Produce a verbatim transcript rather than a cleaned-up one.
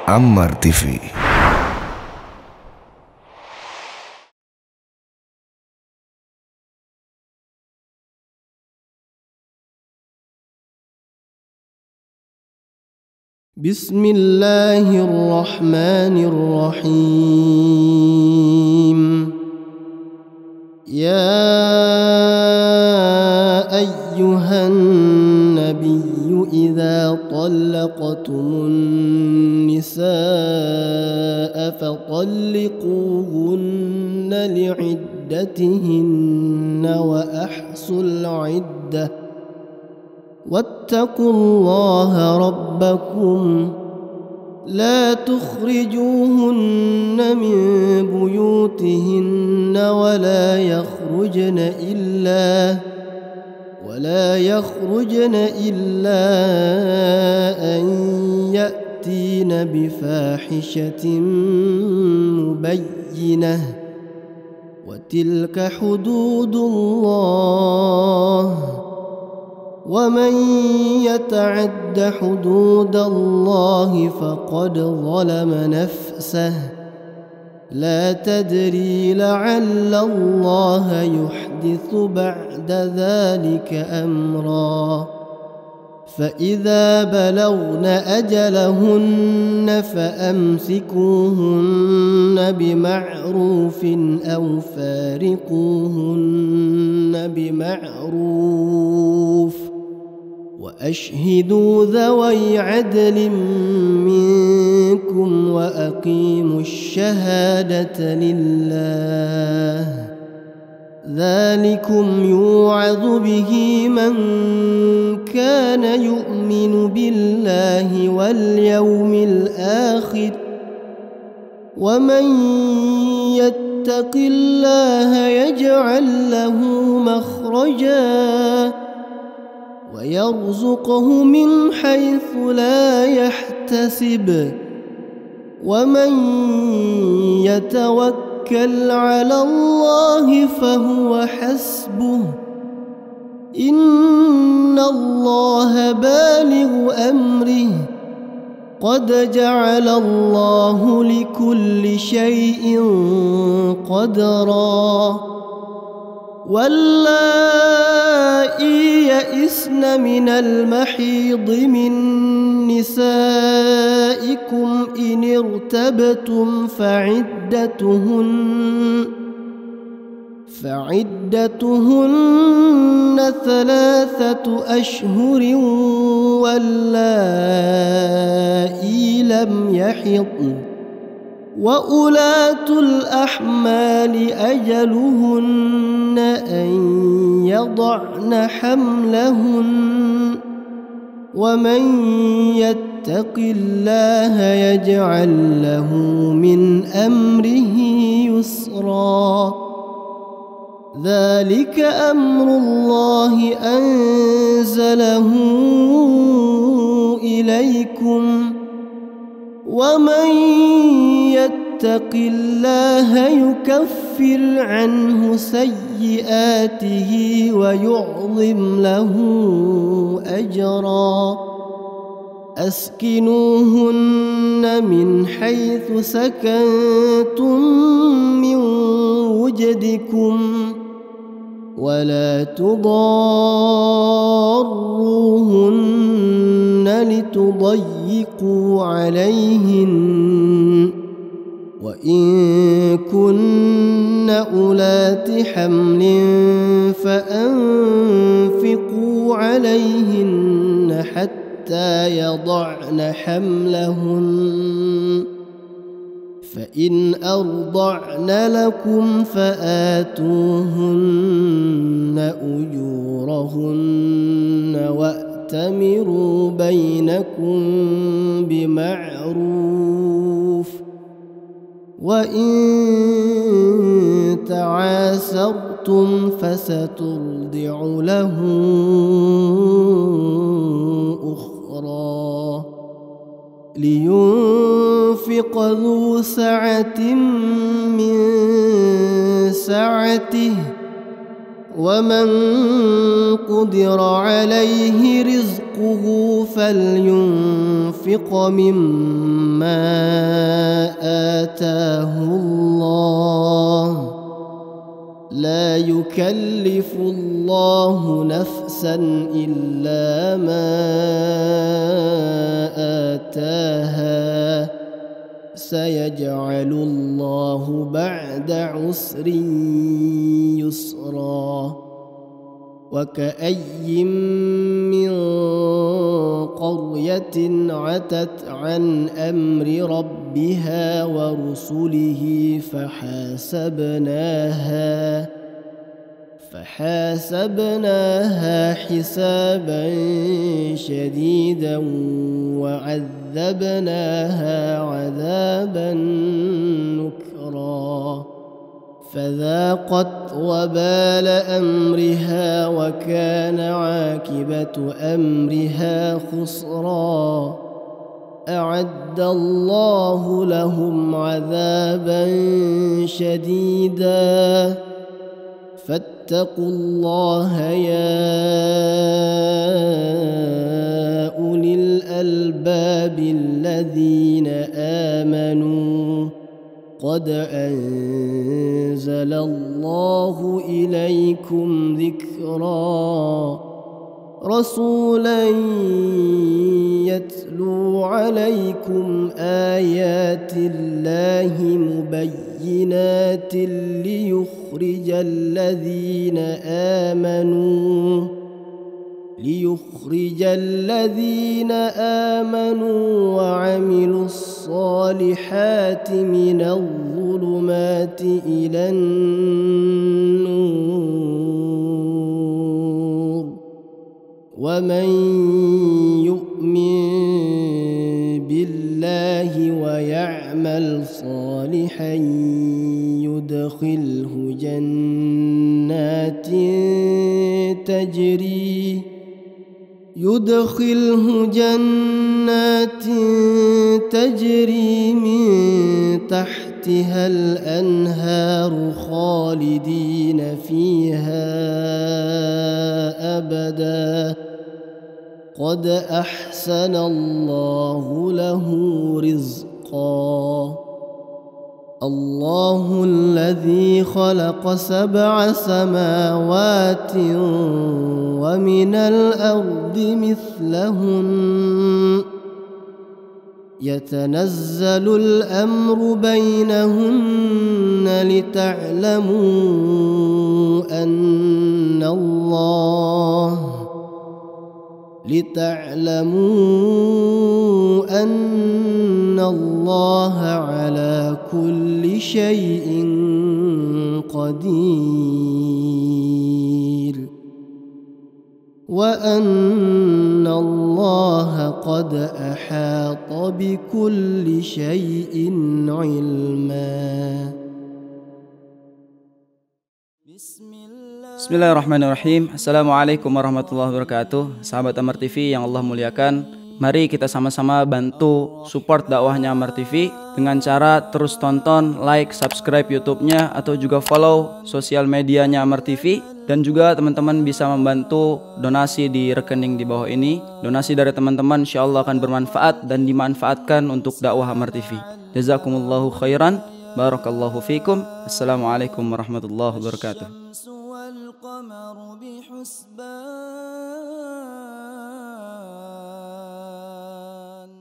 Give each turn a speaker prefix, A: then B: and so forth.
A: Ammar T V.
B: بسم الله الرحمن الرحيم. يا أيها النبي إذا طلقتم النساء فطلقوهن لعدتهن وأحصوا العدة واتقوا الله ربكم لا تخرجوهن من بيوتهن ولا يخرجن إلا ولا يخرجن إلا أن يأتين بفاحشة مبينة وتلك حدود الله ومن يتعد حدود الله فقد ظلم نفسه لا تدري لعل الله يحدث بعد ذلك أمرا فإذا بلغن أجلهن فأمسكوهن بمعروف أو فارقوهن بمعروف وأشهدوا ذوي عدل منكم وأقيموا الشهادة لله ذلكم يوعظ به من كان يؤمن بالله واليوم الآخر ومن يتق الله يجعل له مخرجا ويرزقه من حيث لا يحتسب ومن يتوكل على الله فهو حسبه إن الله بالغ أمره قد جعل الله لكل شيء قدرا واللائي يئسن من المحيض من نسائكم إن ارتبتم فعدتهن فعدتهن ثلاثة أشهر واللائي لم يحضن وأولاة الأحمال أجلهن أن يضعن حملهن ومن يتق الله يجعل له من أمره يسرا ذلك أمر الله أنزله إليكم ومن يتق الله يكفر عنه سيئاته ويعظم له أجرا أسكنوهن من حيث سكنتم من وجدكم ولا تضاروهن لتضيقوا عليهن وإن كن أولات حمل فأنفقوا عليهن حتى يضعن حملهن فإن أرضعن لكم فآتوهن أجورهن وأتمروا بينكم بمعروف وإن تعاسرتم فسترضع له أخرى لينفق ذو سعة من سعته ومن قدر عليه رزقه فلينفق مما آتاه الله لا يكلف الله نفسا إلا ما آتاها سيجعل الله بعد عسر يسرا وكأي من قرية عتت عن أمر ربها ورسله فحاسبناها فحاسبناها حسابا شديدا وعذبناها عذابا نكرا فذاقت وبال أمرها وكان عاقبة أمرها خسرا أعد الله لهم عذابا شديدا فاتقوا الله يا أولي الألباب الذين آمنوا قد أنزل الله إليكم ذكرا رسولا يتلو عليكم آيات الله مبينات ليخرج الذين آمنوا ليخرج الذين آمنوا وعملوا الصالحات من الظلمات إلى النور ومن يؤمن بالله ويعمل صالحا يدخله جنات تجري يدخله جنات تجري من تحتها الأنهار خالدين فيها أبدا قد أحسن الله له رزقا الله الذي خلق سبع سماوات ومن الأرض مثلهن يتنزل الأمر بينهن لتعلموا أن الله لتعلموا أن الله على كل شيء قدير وأن الله قد أحاط بكل شيء علما.
A: Bismillahirrahmanirrahim. Assalamualaikum warahmatullahi wabarakatuh. Sahabat Amar T V yang Allah muliakan, mari kita sama-sama bantu support dakwahnya Amar T V dengan cara terus tonton, like, subscribe YouTube-nya, atau juga follow sosial medianya Amar T V. Dan juga teman-teman bisa membantu donasi di rekening di bawah ini. Donasi dari teman-teman insya Allah akan bermanfaat dan dimanfaatkan untuk dakwah Amar T V. Jazakumullahu khairan. Barakallahu fikum. Assalamualaikum warahmatullahi wabarakatuh.